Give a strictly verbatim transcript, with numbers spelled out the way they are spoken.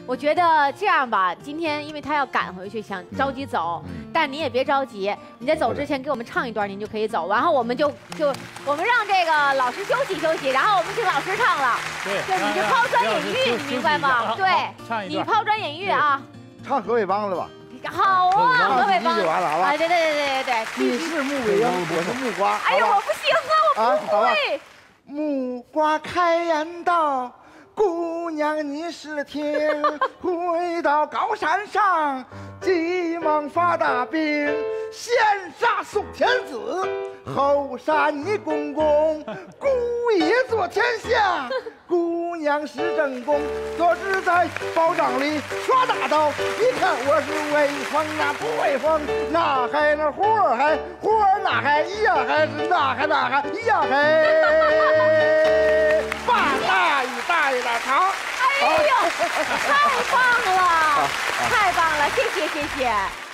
我觉得这样吧，今天因为他要赶回去，想着急走，但你也别着急，你在走之前给我们唱一段，您就可以走，然后我们就就我们让这个老师休息休息，然后我们请老师唱了。 对， 就你就抛砖引玉，你明白吗？对，你抛砖引玉啊。 唱河北梆子吧。 好啊，河北梆就完了，好吧？ 哎，对对对对对对。 你是木尾鹰，我是木瓜。 哎呦，我不行啊，我不会。 木瓜开言道。 姑娘，你是听，回到高山上，急忙发大兵，先杀宋天子，后杀你公公，故意做天下。姑娘是正宫，昨日在宝帐里耍大刀，你看我是威风啊，不威风？那还那活儿还活儿，那还一样还是那还那还一样还，把大雨大一点长。 哎呦，太棒了，太棒了，谢谢谢谢。